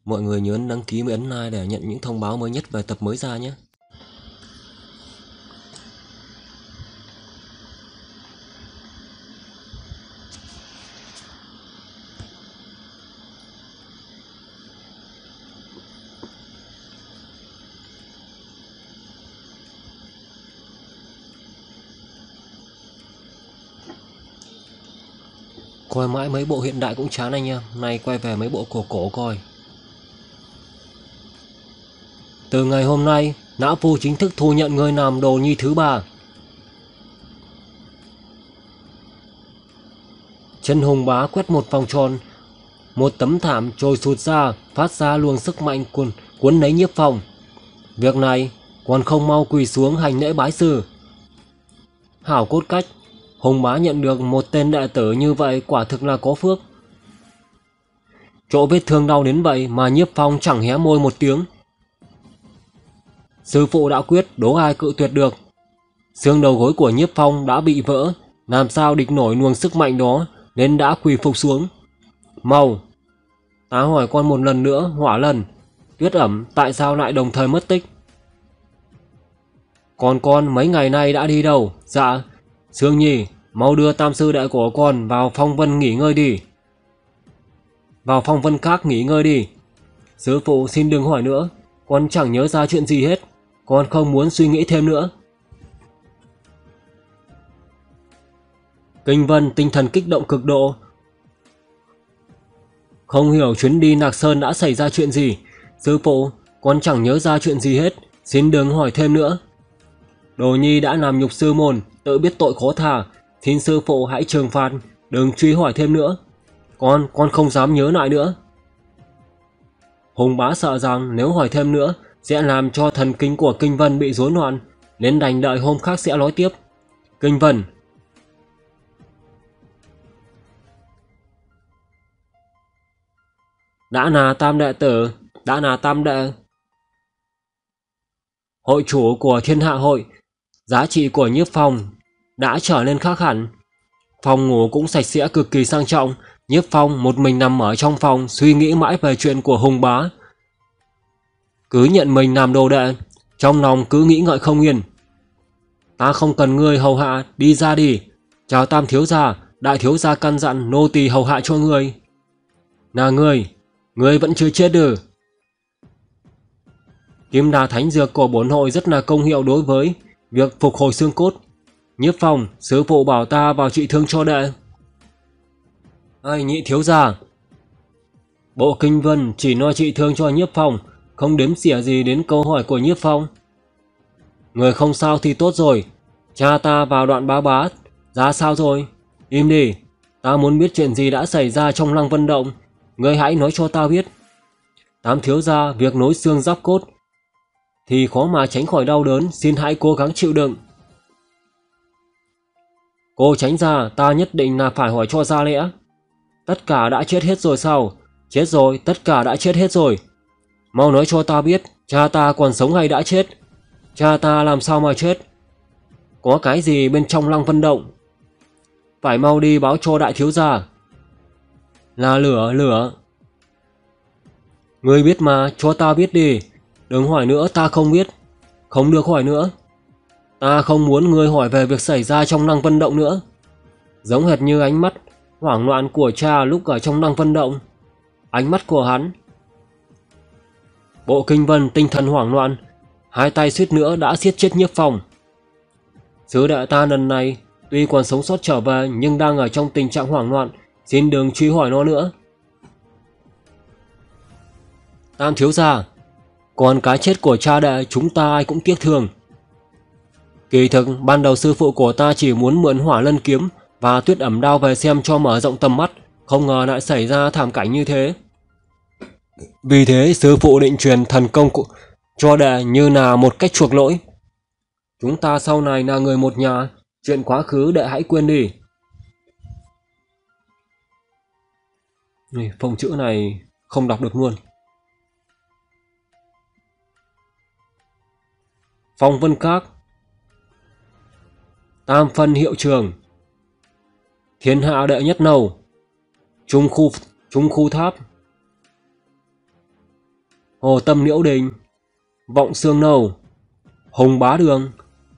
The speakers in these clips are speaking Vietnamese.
Mọi người nhớ đăng ký và ấn like để nhận những thông báo mới nhất về tập mới ra nhé. Coi mãi mấy bộ hiện đại cũng chán anh em, nay quay về mấy bộ cổ cổ coi. Từ ngày hôm nay, Não Phu chính thức thu nhận người làm đồ nhi thứ 3. Chân Hùng Bá quét một vòng tròn, một tấm thảm trồi sụt ra, phát ra luồng sức mạnh cuốn lấy Nhiếp Phong. Việc này còn không mau quỳ xuống hành lễ bái sư. Hảo cốt cách, Hùng Bá nhận được một tên đệ tử như vậy quả thực là có phước. Chỗ vết thương đau đến vậy mà Nhiếp Phong chẳng hé môi một tiếng. Sư phụ đã quyết, đố ai cự tuyệt được. Xương đầu gối của Nhiếp Phong đã bị vỡ, làm sao địch nổi luồng sức mạnh đó, nên đã quỳ phục xuống. Mau, ta hỏi con một lần nữa, Hỏa Lần, Tuyết Ẩm tại sao lại đồng thời mất tích? Còn con mấy ngày nay đã đi đâu? Dạ, Sương Nhi, mau đưa tam sư đệ của con vào phong vân nghỉ ngơi đi. Vào phong vân các nghỉ ngơi đi. Sư phụ xin đừng hỏi nữa, con chẳng nhớ ra chuyện gì hết, con không muốn suy nghĩ thêm nữa. Kinh Vân tinh thần kích động cực độ. Không hiểu chuyến đi Nạc Sơn đã xảy ra chuyện gì. Sư phụ, con chẳng nhớ ra chuyện gì hết, xin đừng hỏi thêm nữa. Đồ nhi đã làm nhục sư môn, tự biết tội khó tha, xin sư phụ hãy trừng phạt, đừng truy hỏi thêm nữa. Con không dám nhớ lại nữa. Hùng Bá sợ rằng nếu hỏi thêm nữa sẽ làm cho thần kinh của Kinh Vân bị rối loạn, nên đành đợi hôm khác sẽ nói tiếp. Kinh Vân, đã là tam đệ tử, đã là tam đệ. Hội chủ của Thiên Hạ Hội, giá trị của Nhiếp Phong đã trở nên khác hẳn. Phòng ngủ cũng sạch sẽ cực kỳ sang trọng. Nhiếp Phong một mình nằm ở trong phòng suy nghĩ mãi về chuyện của Hùng Bá. Cứ nhận mình làm đồ đệ, trong lòng cứ nghĩ ngợi không yên. Ta không cần ngươi hầu hạ, đi ra đi. Chào tam thiếu gia, đại thiếu gia căn dặn nô tỳ hầu hạ cho ngươi. Là ngươi vẫn chưa chết ư? Kim đà thánh dược của bổn hội rất là công hiệu đối với việc phục hồi xương cốt. Nhiếp Phong, sư phụ bảo ta vào trị thương cho đệ. Ai nhị thiếu gia, bộ Kinh Vân chỉ lo trị thương cho Nhiếp Phong, không đếm xỉa gì đến câu hỏi của Nhiếp Phong. Người không sao thì tốt rồi. Cha ta vào đoạn bá ra sao rồi? Im đi, ta muốn biết chuyện gì đã xảy ra trong Lăng Vân Động. Ngươi hãy nói cho ta biết. Tám thiếu gia, việc nối xương giáp cốt thì khó mà tránh khỏi đau đớn, xin hãy cố gắng chịu đựng. Cô tránh ra, ta nhất định là phải hỏi cho ra lẽ. Tất cả đã chết hết rồi sao? Chết rồi, tất cả đã chết hết rồi. Mau nói cho ta biết, cha ta còn sống hay đã chết? Cha ta làm sao mà chết? Có cái gì bên trong Lăng Vân Động? Phải mau đi báo cho đại thiếu gia. Là lửa. Ngươi biết mà, cho ta biết đi. Đừng hỏi nữa, ta không biết. Không được hỏi nữa. Ta không muốn ngươi hỏi về việc xảy ra trong Lăng Vân Động nữa. Giống hệt như ánh mắt hoảng loạn của cha lúc ở trong Lăng Vân Động. Ánh mắt của hắn. Bộ Kinh Vân tinh thần hoảng loạn, hai tay suýt nữa đã siết chết Nhiếp Phong. Sứ đệ ta lần này tuy còn sống sót trở về nhưng đang ở trong tình trạng hoảng loạn, xin đừng truy hỏi nó nữa. Tam thiếu gia, còn cái chết của cha đệ chúng ta ai cũng tiếc thương. Kỳ thực ban đầu sư phụ của ta chỉ muốn mượn Hỏa Lân kiếm và Tuyết Ẩm đao về xem cho mở rộng tầm mắt, không ngờ lại xảy ra thảm cảnh như thế. Vì thế sư phụ định truyền thần công cho đệ như là một cách chuộc lỗi. Chúng ta sau này là người một nhà, chuyện quá khứ đệ hãy quên đi. Phông chữ này không đọc được luôn. Phong Vân Các, Tam Phân hiệu trường, Thiên hạ đệ nhất nầu, Trung khu tháp. Hồ Tâm Liễu Đình, Vọng Xương Nâu, Hùng Bá Đường.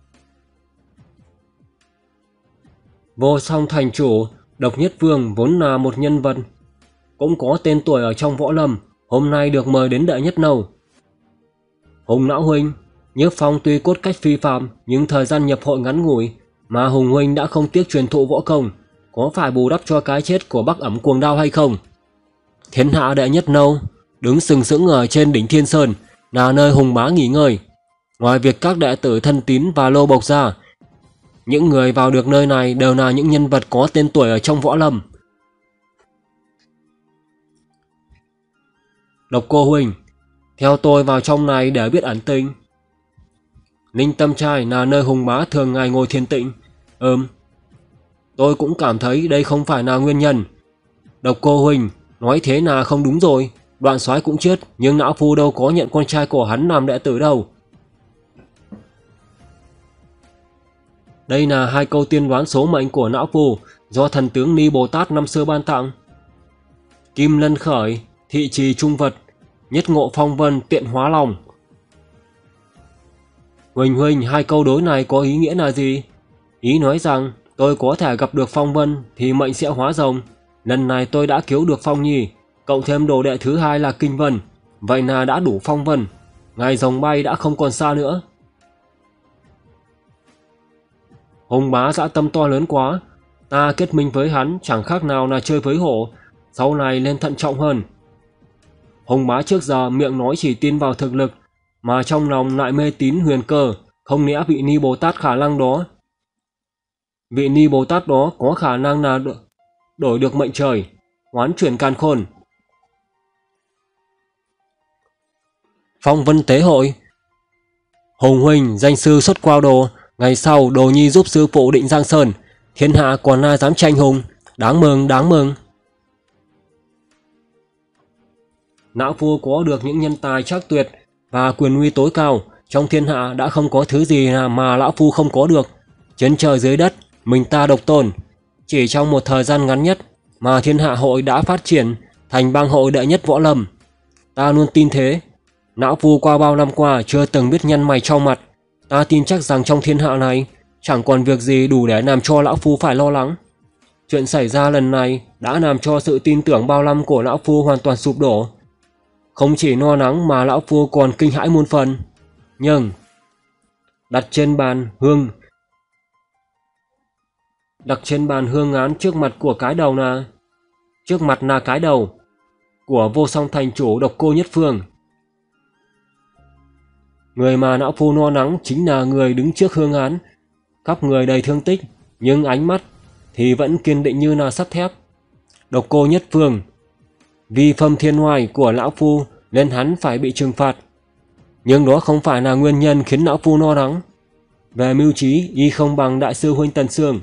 Vô Song thành chủ Độc Nhất Vương vốn là một nhân vật cũng có tên tuổi ở trong võ lâm, hôm nay được mời đến đệ nhất nâu. Hùng lão huynh, Nhiếp Phong tuy cốt cách phi phàm, nhưng thời gian nhập hội ngắn ngủi, mà Hùng huynh đã không tiếc truyền thụ võ công, có phải bù đắp cho cái chết của Bắc Ẩm Cuồng Đao hay không? Thiên hạ đệ nhất nâu đứng sừng sững ở trên đỉnh Thiên Sơn, là nơi Hùng bá nghỉ ngơi. Ngoài việc các đệ tử thân tín và lô bộc ra, những người vào được nơi này đều là những nhân vật có tên tuổi ở trong võ lâm. Độc Cô huynh, theo tôi vào trong này để biết ẩn tình. Ninh Tâm Trai là nơi Hùng bá thường ngày ngồi thiền tịnh. Tôi cũng cảm thấy đây không phải là nguyên nhân. Độc Cô huynh, nói thế là không đúng rồi. Đoạn Soái cũng chết, nhưng lão phu đâu có nhận con trai của hắn làm đệ tử đâu. Đây là hai câu tiên đoán số mệnh của lão phu do thần tướng Ni Bồ Tát năm xưa ban tặng. Kim lân khởi, thị trì trung vật, nhất ngộ phong vân, tiện hóa lòng. Huỳnh huynh, hai câu đối này có ý nghĩa là gì? Ý nói rằng tôi có thể gặp được phong vân thì mệnh sẽ hóa rồng. Lần này tôi đã cứu được Phong Nhi, cộng thêm đồ đệ thứ hai là Kinh Vân, vậy là đã đủ phong vân. Ngày rồng bay đã không còn xa nữa. Hùng bá dã tâm to lớn quá, ta kết minh với hắn chẳng khác nào là chơi với hổ, sau này nên thận trọng hơn. Hùng bá trước giờ miệng nói chỉ tin vào thực lực, mà trong lòng lại mê tín huyền cơ, không lẽ vị Ni Bồ Tát khả năng đó? Vị Ni Bồ Tát đó có khả năng là đổi được mệnh trời, hoán chuyển càn khôn. Phong vân tế hội. Hùng huynh danh sư xuất qua đồ, ngày sau đồ nhi giúp sư phụ định Giang Sơn, thiên hạ còn ai dám tranh hùng, đáng mừng đáng mừng. Lão phu có được những nhân tài trác tuyệt và quyền uy tối cao, trong thiên hạ đã không có thứ gì mà lão phu không có được. Trên trời dưới đất, mình ta độc tôn. Chỉ trong một thời gian ngắn nhất mà thiên hạ hội đã phát triển thành bang hội đệ nhất võ lâm. Ta luôn tin thế. Lão phu qua bao năm qua chưa từng biết nhăn mày trao mặt. Ta tin chắc rằng trong thiên hạ này chẳng còn việc gì đủ để làm cho lão phu phải lo lắng. Chuyện xảy ra lần này đã làm cho sự tin tưởng bao năm của lão phu hoàn toàn sụp đổ. Không chỉ lo lắng mà lão phu còn kinh hãi muôn phần. Nhưng đặt trên bàn hương án trước mặt là cái đầu của Vô Song thành chủ Độc Cô Nhất Phương. Người mà lão phu lo lắng chính là người đứng trước hương án, khắp người đầy thương tích, nhưng ánh mắt thì vẫn kiên định như là sắt thép. Độc Cô Nhất Phương vì phẩm thiên hoài của lão phu nên hắn phải bị trừng phạt, nhưng đó không phải là nguyên nhân khiến lão phu lo lắng. Về mưu trí, y không bằng đại sư huynh Tần Sương.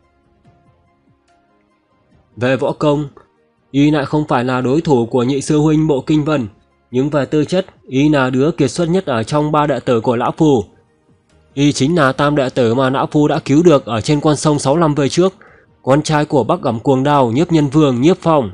Về võ công, y lại không phải là đối thủ của nhị sư huynh Bộ Kinh Vân, nhưng về tư chất, y là đứa kiệt xuất nhất ở trong ba đệ tử của lão phu. Y chính là tam đệ tử mà lão phu đã cứu được ở trên con sông 6 năm về trước, con trai của Bắc Ẩm Cuồng Đao, Nhiếp Nhân Vương Nhiếp Phong.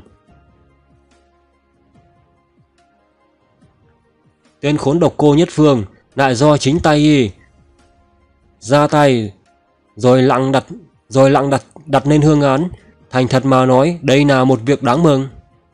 Tên khốn Độc Cô Nhất Phương lại do chính tay y ra tay rồi lặng đặt lên hương án. Thành thật mà nói, đây là một việc đáng mừng.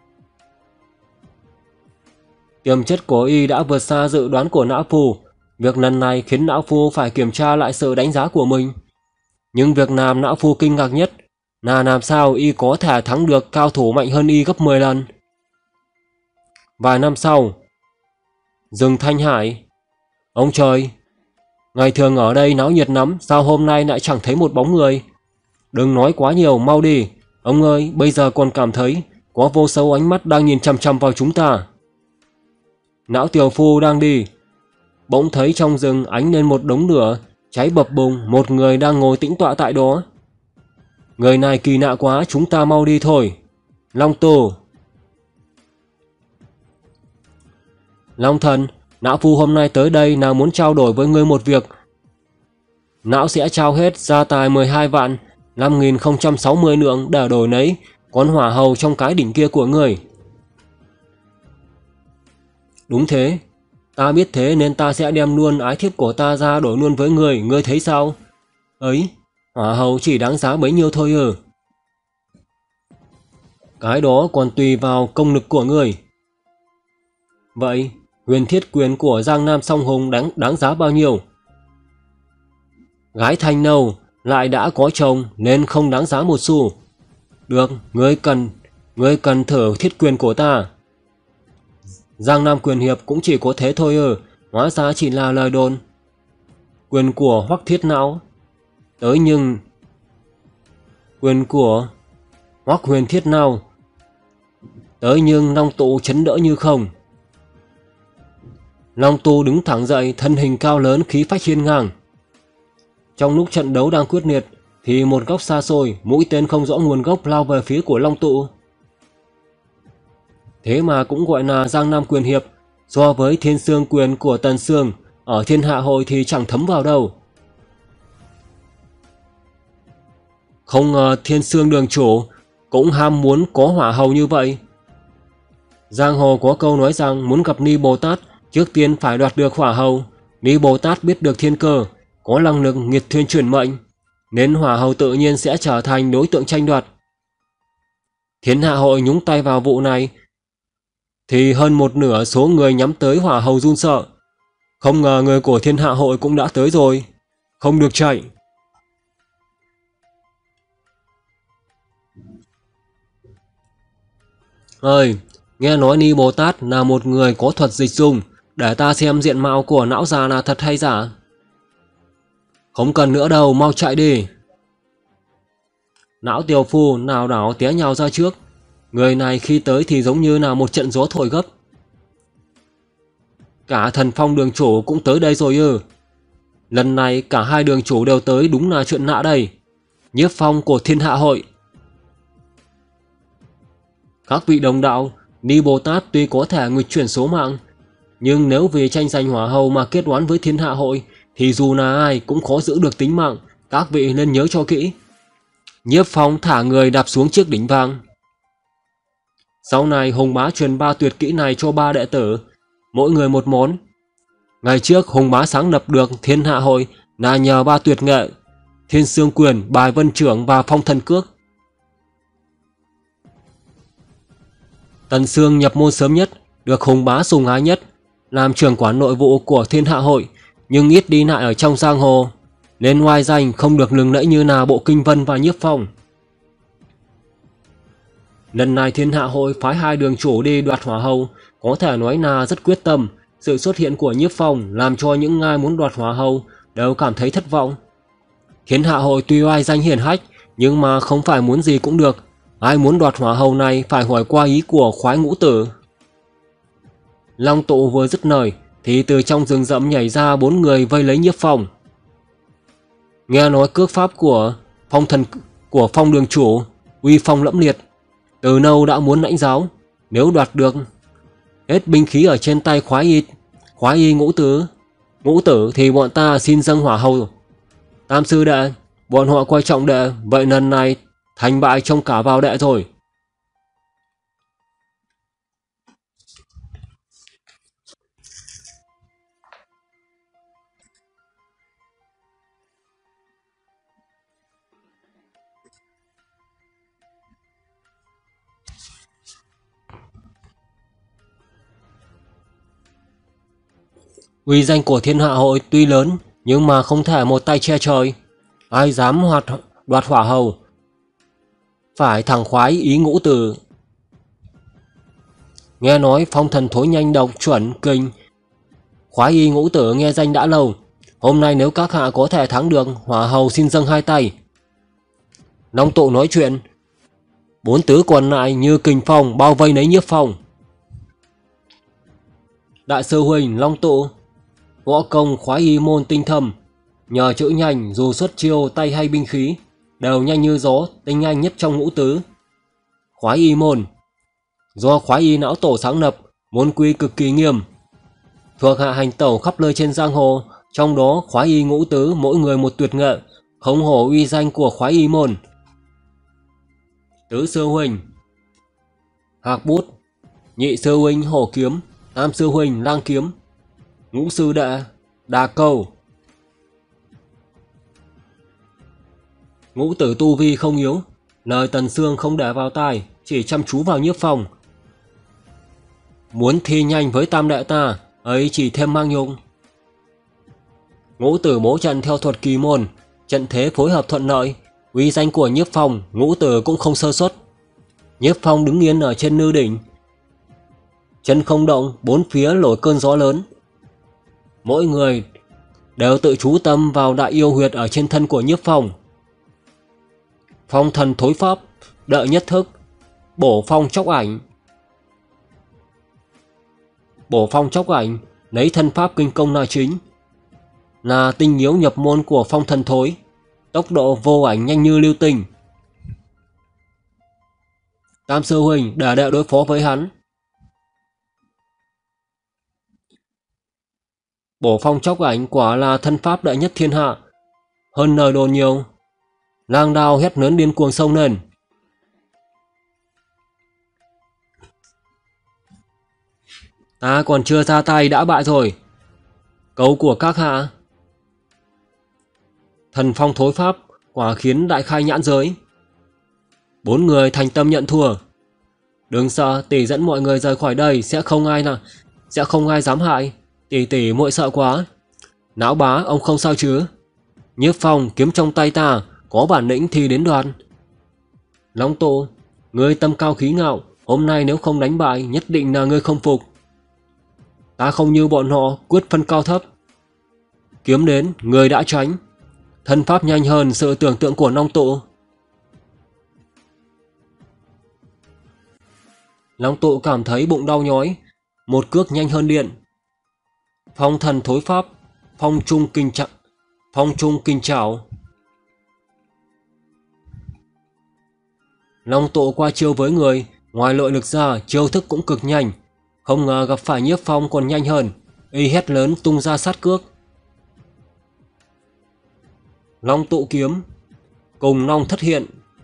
Tiềm chất của y đã vượt xa dự đoán của lão phu. Việc lần này khiến lão phu phải kiểm tra lại sự đánh giá của mình. Nhưng việc làm lão phu kinh ngạc nhất là làm sao y có thể thắng được cao thủ mạnh hơn y gấp 10 lần. Vài năm sau, rừng Thanh Hải. Ông trời, ngày thường ở đây náo nhiệt lắm, sao hôm nay lại chẳng thấy một bóng người? Đừng nói quá nhiều, mau đi. Ông ơi, bây giờ còn cảm thấy có vô số ánh mắt đang nhìn chằm chằm vào chúng ta. Lão tiểu phu đang đi, bỗng thấy trong rừng ánh lên một đống lửa cháy bập bùng, một người đang ngồi tĩnh tọa tại đó. Người này kỳ lạ quá, chúng ta mau đi thôi. Long Tô. Long Thần, lão phu hôm nay tới đây là muốn trao đổi với ngươi một việc. Lão sẽ trao hết gia tài 12 vạn 5.060 lượng để đổi lấy con hỏa hầu trong cái đỉnh kia của ngươi. Đúng thế, Ta biết thế nên ta sẽ đem luôn ái thiếp của ta ra đổi luôn với người, ngươi thấy sao? Ấy, hỏa hầu chỉ đáng giá bấy nhiêu thôi ư? Cái đó còn tùy vào công lực của người. Vậy, huyền thiết quyền của Giang Nam Song Hùng đáng giá bao nhiêu? Gái thanh nâu, lại đã có chồng nên không đáng giá một xu. Được, ngươi cần thử thiết quyền của ta. Giang Nam quyền hiệp cũng chỉ có thế thôi ư, hóa ra chỉ là lời đồn. Quyền của Hoắc Thiết Não. Tới nhưng quyền của Hoắc Huyền Thiết Nào. Tới nhưng Long Tụ chấn đỡ như không. Long Tụ đứng thẳng dậy, thân hình cao lớn, khí phách hiên ngang. Trong lúc trận đấu đang quyết liệt thì một góc xa xôi, mũi tên không rõ nguồn gốc lao về phía của Long Tụ. Thế mà cũng gọi là Giang Nam quyền hiệp, so với Thiên Sương quyền của Tần Sương ở Thiên Hạ hội thì chẳng thấm vào đâu. Không ngờ Thiên Sương đường chủ cũng ham muốn có hỏa hầu như vậy. Giang hồ có câu nói rằng muốn gặp Ni Bồ Tát trước tiên phải đoạt được hỏa hầu. Ni Bồ Tát biết được thiên cơ, có năng lực nghịch thiên chuyển mệnh, nên hỏa hầu tự nhiên sẽ trở thành đối tượng tranh đoạt. Thiên Hạ hội nhúng tay vào vụ này thì hơn một nửa số người nhắm tới hỏa hầu run sợ. Không ngờ người của Thiên Hạ hội cũng đã tới rồi, không được chạy. Ơi, nghe nói Ni Bồ Tát là một người có thuật dịch dung, để ta xem diện mạo của não già là thật hay giả. Không cần nữa đâu, mau chạy đi. Não tiểu phu nào đảo té nhào ra trước. Người này khi tới thì giống như là một trận gió thổi gấp. Cả Thần Phong đường chủ cũng tới đây rồi ư? Lần này cả hai đường chủ đều tới, đúng là chuyện lạ đây. Nhiếp Phong của Thiên Hạ hội. Các vị đồng đạo, Ni Bồ Tát tuy có thể nghịch chuyển số mạng, nhưng nếu vì tranh giành hỏa hầu mà kết oán với Thiên Hạ hội thì dù là ai cũng khó giữ được tính mạng. Các vị nên nhớ cho kỹ. Nhiếp Phong thả người đạp xuống chiếc đỉnh vàng. Sau này Hùng Bá truyền 3 tuyệt kỹ này cho 3 đệ tử, mỗi người một món. Ngày trước Hùng Bá sáng lập được Thiên Hạ hội là nhờ 3 tuyệt nghệ: Thiên Sương quyền, Bài Vân trưởng và Phong Thần cước. Tần Sương nhập môn sớm nhất, được Hùng Bá sùng ái nhất, làm trưởng quản nội vụ của Thiên Hạ hội, nhưng ít đi lại ở trong giang hồ, nên ngoài danh không được lừng lẫy như là Bộ Kinh Vân và Nhiếp Phong. Lần này Thiên Hạ hội phái 2 đường chủ đi đoạt hỏa hầu, có thể nói là rất quyết tâm. Sự xuất hiện của Nhiếp Phong làm cho những ai muốn đoạt hỏa hầu đều cảm thấy thất vọng. Thiên Hạ hội tuy oai danh hiển hách, nhưng mà không phải muốn gì cũng được. Ai muốn đoạt hỏa hầu này phải hỏi qua ý của Khoái Ngũ Tử. Long Tụ vừa dứt lời thì từ trong rừng rậm nhảy ra 4 người vây lấy Nhiếp Phong. Nghe nói cước pháp của Phong đường chủ uy phong lẫm liệt, từ lâu đã muốn lãnh giáo. Nếu đoạt được hết binh khí ở trên tay Khoái y ngũ tử thì bọn ta xin dâng hỏa hầu. Tam sư đệ, bọn họ coi trọng đệ, vậy lần này thành bại trông cả vào đệ rồi. Uy danh của Thiên Hạ hội tuy lớn, nhưng mà không thể một tay che trời. Ai dám đoạt hỏa hầu phải thẳng Khoái ý ngũ tử. Nghe nói phong thần thối nhanh độc chuẩn kinh, Khoái y ngũ tử nghe danh đã lâu. Hôm nay nếu các hạ có thể thắng được, hỏa hầu xin dâng 2 tay. Long Tụ nói chuyện, 4 tứ còn lại như kình phong bao vây lấy Nhiếp Phong. Đại sư huynh Long Tụ, võ công Khoái y môn tinh thâm, nhờ chữ nhanh dù xuất chiêu tay hay binh khí đều nhanh như gió, tinh nhanh nhất trong ngũ tứ. Khoái y môn do Khoái y não tổ sáng lập, môn quy cực kỳ nghiêm, thuộc hạ hành tẩu khắp nơi trên giang hồ. Trong đó Khoái y ngũ tứ mỗi người một tuyệt nghệ, không hổ uy danh của Khoái y môn. Tứ sư huynh Hạc bút, nhị sư huynh hổ kiếm, tam sư huynh lang kiếm. Ngũ sư đệ, đa câu. Ngũ tử tu vi không yếu, lời Tần Sương không để vào tai, chỉ chăm chú vào Nhiếp Phong. Muốn thi nhanh với tam đệ ta, ấy chỉ thêm mang nhục. Ngũ tử bố trận theo thuật kỳ môn, trận thế phối hợp thuận lợi, uy danh của Nhiếp Phong, ngũ tử cũng không sơ suất. Nhiếp Phong đứng yên ở trên nư đỉnh, chân không động, bốn phía nổi cơn gió lớn. Mỗi người đều tự chú tâm vào đại yêu huyệt ở trên thân của Nhiếp Phong. Phong thần thối pháp, đợi nhất thức, bổ phong chóc ảnh. Bổ phong chóc ảnh, lấy thân pháp kinh công là chính, là tinh yếu nhập môn của phong thần thối, tốc độ vô ảnh nhanh như lưu tinh. Tam sư huynh để đệ đối phó với hắn. Bổ phong chóc ảnh quả là thân pháp đệ nhất thiên hạ, hơn lời đồn nhiều. Lang đao hét lớn điên cuồng xông lên. Ta còn chưa ra tay đã bại rồi. Câu của các hạ. Thần phong thối pháp quả khiến đại khai nhãn giới. Bốn người thành tâm nhận thua. Đừng sợ, tỷ dẫn mọi người rời khỏi đây, sẽ không ai dám hại. Tỷ muội sợ quá. Não bá, ông không sao chứ? Nhiếp Phong, kiếm trong tay ta, có bản lĩnh thì đến đoạt. Long Tụ, ngươi tâm cao khí ngạo, hôm nay nếu không đánh bại nhất định là ngươi không phục. Ta không như bọn họ quyết phân cao thấp. Kiếm đến, người đã tránh. Thân pháp nhanh hơn sự tưởng tượng của Long Tụ. Long Tụ cảm thấy bụng đau nhói, một cước nhanh hơn điện. Phong thần thối pháp, phong trung kinh trảo. Long Tụ qua chiêu với người, ngoài nội lực ra, chiêu thức cũng cực nhanh. Không ngờ gặp phải Nhiếp Phong còn nhanh hơn, y hét lớn tung ra sát cước. Long Tụ kiếm, cùng long thất hiện.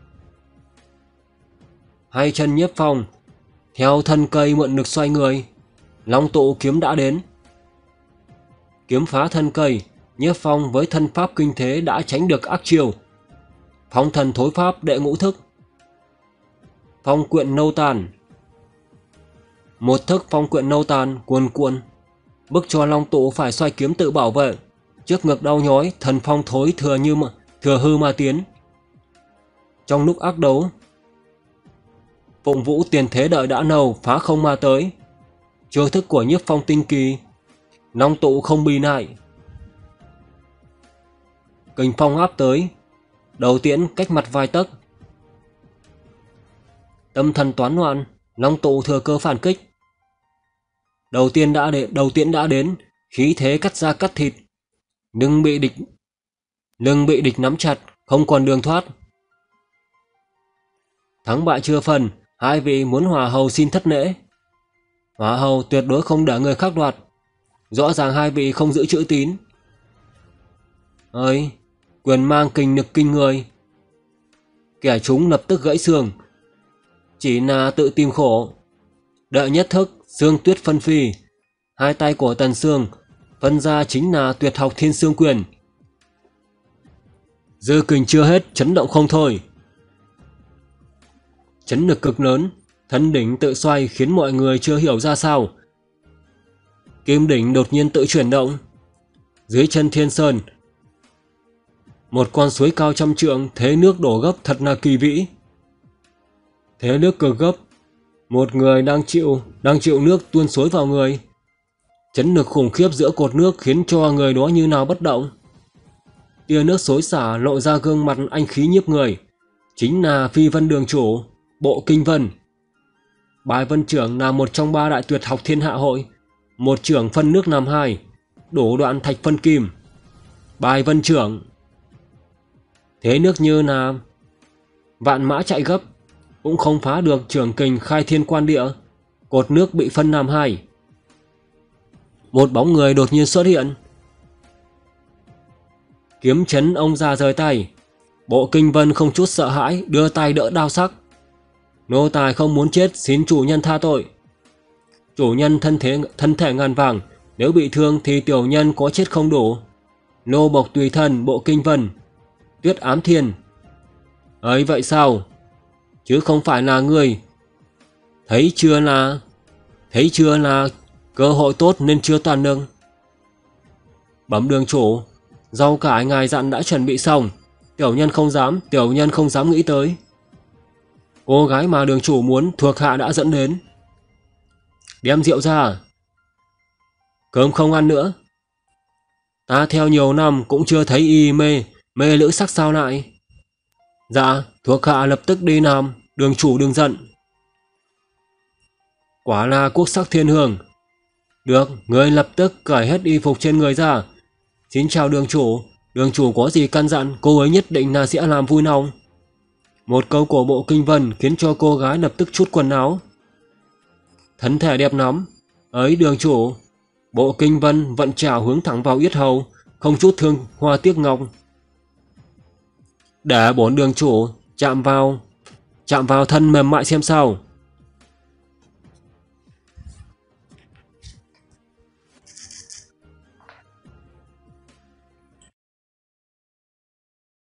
Hai chân Nhiếp Phong theo thân cây mượn lực xoay người, Long Tụ kiếm đã đến. Kiếm phá thân cây, Nhiếp Phong với thân pháp kinh thế đã tránh được ác chiêu. Phong thần thối pháp đệ ngũ thức. Phong quyện nâu tàn. Một thức phong quyện nâu tàn cuồn cuộn, bức cho Long Tụ phải xoay kiếm tự bảo vệ. Trước ngực đau nhói, thần phong thối thừa hư mà tiến. Trong lúc ác đấu, Phụng Vũ tiền thế đợi đã nầu phá không mà tới. Chiêu thức của Nhiếp Phong tinh kỳ, Long Tụ không bị nại. Kình phong áp tới, đầu tiễn cách mặt vài tấc. Tâm thần toán loạn, Long Tụ thừa cơ phản kích. Đầu tiễn đã đến, khí thế cắt da cắt thịt. Lưng bị địch nắm chặt, không còn đường thoát. Thắng bại chưa phần, hai vị muốn hỏa hầu xin thất lễ. Hỏa hầu tuyệt đối không để người khác đoạt. Rõ ràng hai vị không giữ chữ tín. Ơi, quyền mang kình lực kinh người. Kẻ chúng lập tức gãy xương. Chỉ là tự tìm khổ. Đợi nhất thức, xương tuyết phân phi. Hai tay của Tần Sương phân ra chính là tuyệt học Thiên Xương Quyền. Dư kình chưa hết, chấn động không thôi. Chấn lực cực lớn, thân đỉnh tự xoay khiến mọi người chưa hiểu ra sao. Kim đỉnh đột nhiên tự chuyển động. Dưới chân Thiên Sơn, một con suối cao trăm trượng, thế nước đổ gấp thật là kỳ vĩ. Thế nước cực gấp, một người đang chịu nước tuôn xối vào người. Chấn lực khủng khiếp giữa cột nước khiến cho người đó như nào bất động. Tia nước xối xả lộ ra gương mặt anh khí nhiếp người, chính là Phi Vân đường chủ, Bộ Kinh Vân. Bài Vân trưởng là một trong ba đại tuyệt học thiên hạ hội, một trưởng phân nước làm hai, đổ đoạn thạch phân kim. Bài Vân trưởng, thế nước như là vạn mã chạy gấp, cũng không phá được trưởng kình khai thiên quan địa. Cột nước bị phân làm hai. Một bóng người đột nhiên xuất hiện. Kiếm chấn ông già rời tay. Bộ Kinh Vân không chút sợ hãi, đưa tay đỡ đao sắc. Nô tài không muốn chết, xin chủ nhân tha tội. Chủ nhân thân thể ngàn vàng, Nếu bị thương thì tiểu nhân có chết không đủ. Nô bộc tùy thân Bộ Kinh Vân, Tuyết Ám Thiên. Ấy vậy sao? Chứ không phải là người. Thấy chưa là cơ hội tốt nên chưa toàn nâng. Bẩm đường chủ, rau cải ngài dặn đã chuẩn bị xong. Tiểu nhân không dám nghĩ tới. Cô gái mà đường chủ muốn thuộc hạ đã dẫn đến. Đem rượu ra. Cơm không ăn nữa. Ta theo nhiều năm cũng chưa thấy y mê lữ sắc sao lại. Dạ, thuộc hạ lập tức đi làm, đường chủ đừng giận. Quả là quốc sắc thiên hương. Được, người lập tức cởi hết y phục trên người ra. Xin chào đường chủ có gì căn dặn cô ấy nhất định là sẽ làm vui lòng. Một câu của Bộ Kinh Vân khiến cho cô gái lập tức trút quần áo. Thân thể đẹp lắm. Ấy đường chủ. Bộ Kinh Vân vận trảo hướng thẳng vào yết hầu, không chút thương hoa tiếc ngọc. Để bổn đường chủ chạm vào thân mềm mại xem sao.